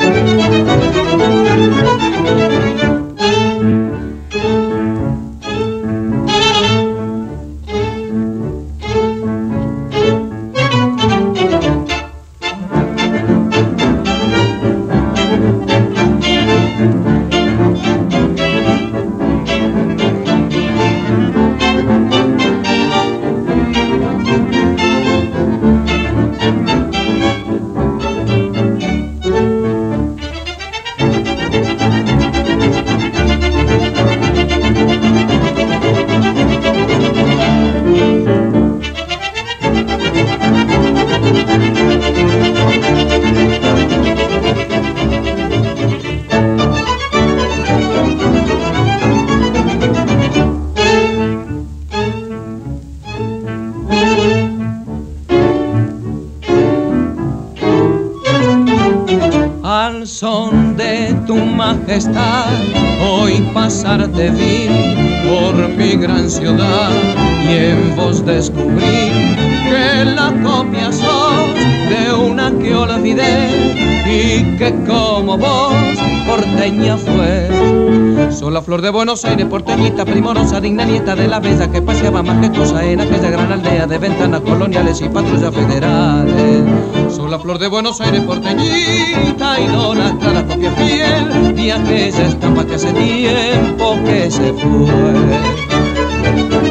Al son de tu majestad, hoy pasarte vi por mi gran ciudad y en vos descubrí que la copia sos de una que olvidé y que como vos porteña fue. Sos la flor de Buenos Aires, porteñita, primorosa, digna nieta de la bella que paseaba majestuosa en aquella gran aldea de ventanas coloniales y patrullas federales. Sos la flor de Buenos Aires, porteñita, y dona clara copia fiel de aquella estampa que hace tiempo que se fue.